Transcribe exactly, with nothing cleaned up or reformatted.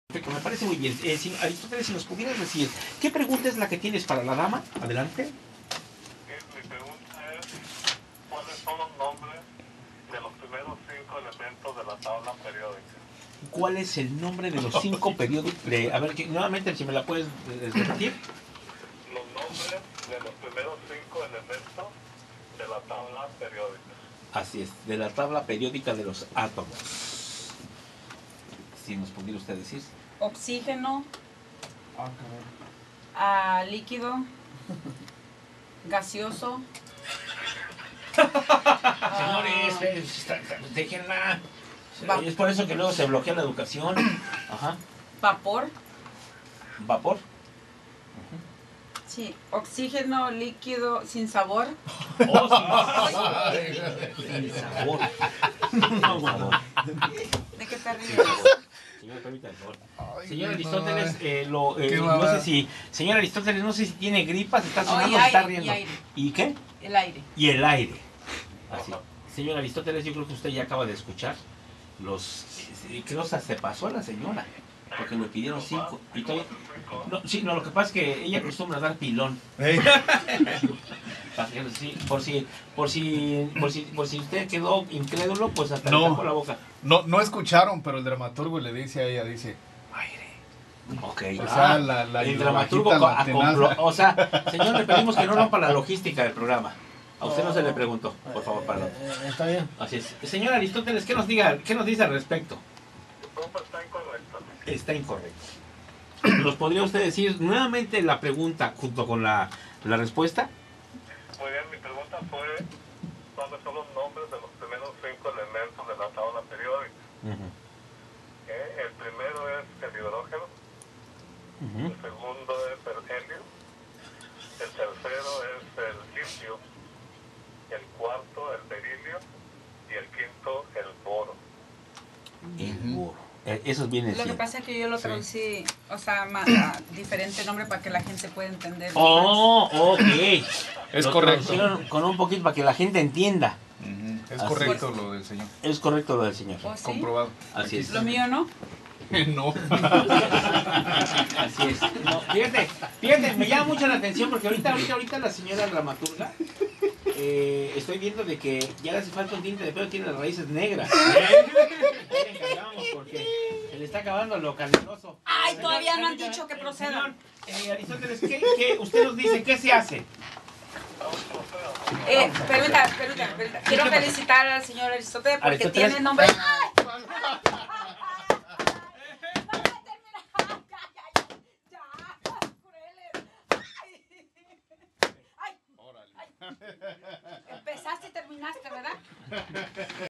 Perfecto, me parece muy bien. Eh, si, Aristóteles, si nos pudieras decir, ¿qué pregunta es la que tienes para la dama? Adelante. Mi pregunta es, ¿cuáles son los nombres de los primeros cinco elementos de la tabla periódica? ¿Cuál es el nombre de los cinco periódicos? De, a ver, que, nuevamente, si me la puedes repetir. Los nombres de los primeros cinco elementos de la tabla periódica. Así es, de la tabla periódica de los átomos. Si nos pudiera usted decir. Oxígeno, Ah, ah, líquido, gaseoso. Señores, ah, déjenla. Va- Es por eso que luego se bloquea la educación. Ajá. Vapor, Vapor. sí, oxígeno, líquido, sin sabor. Oh, sin sabor. Sin sabor. ¿De qué te ríes? Señor, permítame, por favor. Ay, Señor no, Aristóteles, no, eh, lo, eh, qué no bárbaro. sé si, señor Aristóteles, no sé si tiene gripas, está sonando, y se está aire, riendo. y aire. ¿Y qué? El aire. Y el aire. Así. Señor Aristóteles, yo creo que usted ya acaba de escuchar los... eh, Creo que se pasó a la señora, porque me pidieron cinco. Y todavía... No, sí, no, lo que pasa es que ella acostumbra a dar pilón. Ey, Para que- sí, por si, por si, por si, por si usted quedó incrédulo, pues hasta No. le tapó la boca. no, no escucharon, pero el dramaturgo le dice a ella, dice, aire. Ok. O ah, sea, la, la el hidrobajita dramaturgo co- la acomplo- tenaza. o sea, señor, le pedimos que no rompa la logística del programa. A usted no se le preguntó, por favor, para Eh, eh, Está bien. Así es. Señor Aristóteles, ¿qué nos diga, qué nos dice al respecto? Tu pregunta está incorrecta. Está incorrecto. ¿Nos podría usted decir nuevamente la pregunta junto con la, la respuesta? Muy bien, mi pregunta fue, ¿cuáles son los nombres de los primeros cinco elementos de la tabla periódica? Eh, El primero es el hidrógeno, Ujú. el segundo es el helio, el tercero es el litio, el cuarto el berilio y el quinto el boro. El boro. Eh, Esos vienen Lo que siendo. pasa es que yo lo Sí. traducí, o sea, más, a diferente nombre para que la gente pueda entender. Oh, ok. Es Lo correcto. traducieron con un poquito para que la gente entienda. Ujú, Es Así correcto lo del señor. Es correcto lo del señor. ¿O sí? Comprobado. Así es. Lo mío no. No. Así es. No, fíjate, fíjate, me llama mucho la atención porque ahorita, ahorita, ahorita la señora dramaturga, eh, estoy viendo de que ya le hace falta un tinte de pelo, tiene las raíces negras. Ya le encargamos porque se le está acabando lo caluroso. Ay, todavía no han Señor, dicho que eh, procedan. Señor, eh, Aristóteles, ¿qué, qué, usted nos dice, ¿qué se hace? Eh, permita, permita, permita. Quiero ¿Qué pasa? felicitar al señor Aristóteles porque Aristóteles. tiene nombre. Empezaste y terminaste, ¿verdad?